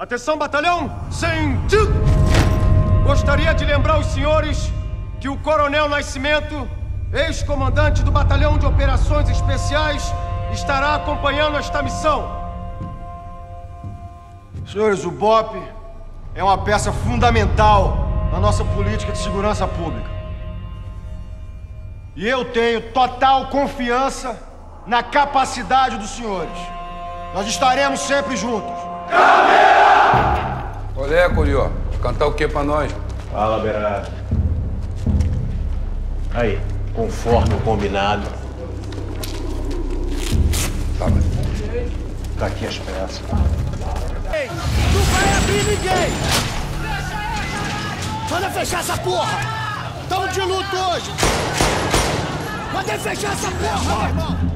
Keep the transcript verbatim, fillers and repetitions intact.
Atenção, batalhão! Sentido! Gostaria de lembrar os senhores que o Coronel Nascimento, ex-comandante do Batalhão de Operações Especiais, estará acompanhando esta missão. Senhores, o B O P é uma peça fundamental na nossa política de segurança pública. E eu tenho total confiança na capacidade dos senhores. Nós estaremos sempre juntos. Olé, Curió, cantar o que pra nós? Fala, Berardo. Aí, conforme o combinado. Tá, mas... Tá aqui as peças. Ei, não vai abrir ninguém! Manda fechar essa porra! Tamo de luto hoje! Manda fechar essa porra!